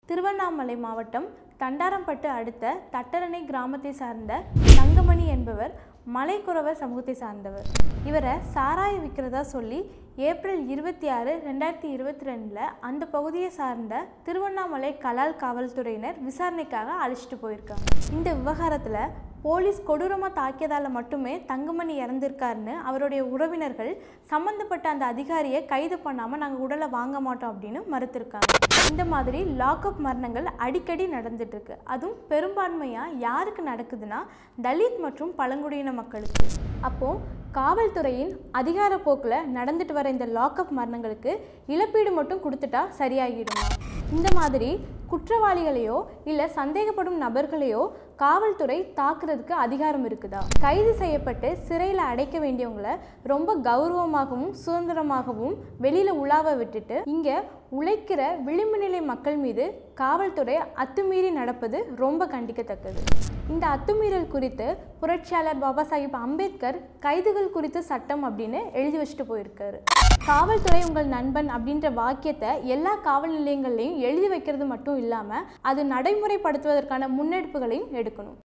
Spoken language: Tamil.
திருவண்ணாமலை மாவட்டம் தண்டாரம்பட்டு அடுத்த தட்டரணை கிராமத்தை சார்ந்த தங்கமணி என்பவர் மலைக்குறவர் சமூகத்தை சார்ந்தவர். இவரை சாராயம் விற்கிறதா சொல்லி ஏப்ரல் 26, 2022 அந்த பகுதியை சார்ந்த திருவண்ணாமலை கலால் காவல்துறையினர் விசாரணைக்காக அழைச்சிட்டு போயிருக்காங்க. இந்த விவகாரத்தில் போலீஸ் கொடூரமாக தாக்கியதால் மட்டுமே தங்கமணி இறந்திருக்காருன்னு அவருடைய உறவினர்கள் சம்மந்தப்பட்ட அந்த அதிகாரியை கைது பண்ணாமல் நாங்கள் உடலை வாங்க மாட்டோம் அப்படின்னு மறுத்திருக்காங்க. இந்த மாதிரி லாக்அப் மரணங்கள் அடிக்கடி நடந்துட்டுருக்கு. அதுவும் பெரும்பான்மையாக யாருக்கு நடக்குதுன்னா தலித் மற்றும் பழங்குடியின மக்களுக்கு. அப்போது காவல்துறையின் அதிகார போக்கில் நடந்துட்டு வர இந்த லாக்அப் மரணங்களுக்கு இழப்பீடு மட்டும் கொடுத்துட்டா சரியாகிடுமா? இந்த மாதிரி குற்றவாளிகளையோ இல்லை சந்தேகப்படும் நபர்களையோ காவல்துறை தாக்குறதுக்கு அதிகாரம் இருக்குதா? கைது செய்யப்பட்டு சிறையில் அடைக்க வேண்டியவங்களை ரொம்ப கௌரவமாகவும் சுதந்திரமாகவும் வெளியில் உலாவ விட்டுட்டு இங்கே உழைக்கிற விளிம்பு நிலை மக்கள் மீது காவல்துறை அத்துமீறி நடப்பது ரொம்ப கண்டிக்கத்தக்கது. இந்த அத்துமீறல் குறித்து புரட்சியாளர் பாபா சாஹிப் அம்பேத்கர் கைதுகள் குறித்த சட்டம் அப்படின்னு எழுதி வச்சுட்டு போயிருக்காரு. காவல்துறை உங்கள் நண்பன் அப்படின்ற வாக்கியத்தை எல்லா காவல் நிலையங்கள்லையும் எழுதி வைக்கிறது மட்டும் இல்லாமல் அது நடைமுறைப்படுத்துவதற்கான முன்னெடுப்புகளையும் எடுக்கணும்.